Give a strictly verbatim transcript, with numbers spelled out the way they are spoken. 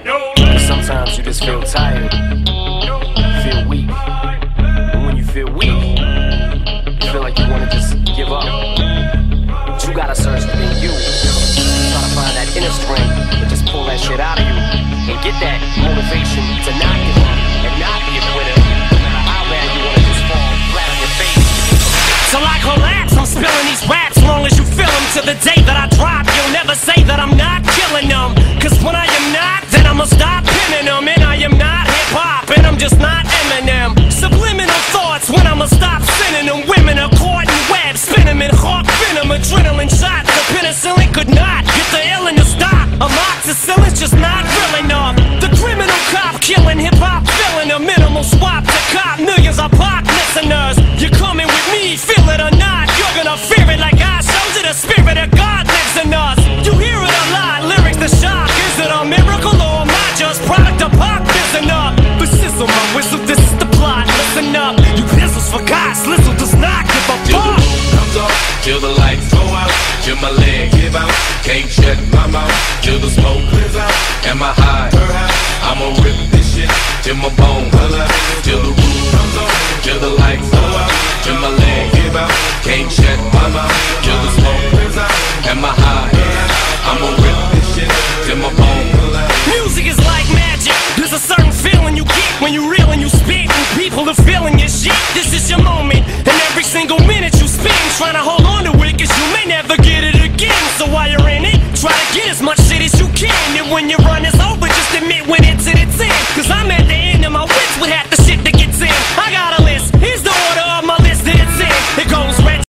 But sometimes you just feel tired, feel weak. And when you feel weak, you feel like you wanna just give up. But you gotta search within you. Try to find that inner strength and just pull that shit out of you and get that motivation to not give up and not be a quitter. No matter how bad you wanna just fall flat on your face. Till I collapse, I'm spilling these raps. Long as you feel them, to the day that I drop, you'll never say that I'm not killing them. Cause when I am not, then I'ma stop pinning them. And I am not hip-hop, and I'm just not Eminem. Subliminal thoughts when I'ma stop sending them. Women are caught in webs, spin them in hawk venom. Adrenaline shots, the penicillin could not get the illin to stop. Amoxicillin's just not real enough. The criminal cop killing hip-hop, filling a minimal swap to cop. Millions of pop listeners, you're coming with me, feel it or not. You're gonna fear it like I showed you. The spirit of God lives in us. You hear it a lot, lyrics the shock. Is it a miracle or am I just product of pop? Listen up, the sizzle, my whistle, this is the plot. Listen up, you pistols for God, Slizzle does not give a Till fuck. the roof comes off, till the lights go out, till my leg give out, can't shut my mouth, till the smoke clears out. Am I high? I'ma rip this shit till my bone holler. Till the roof comes off, till the lights go out, till my leg give out, can't shut my mouth, till the smoke clears out. Am I high? I'ma rip this shit till my bone holler. Music is like magic. There's a certain feeling you get when you reel and you spit, and people are feeling your shit. This is your moment, and every single minute you spend trying to hold on to it, cause you may never get it again. So while you're in it, try to get as much shit as you can. And when your run is over, just admit when it's in its end. Cause I'm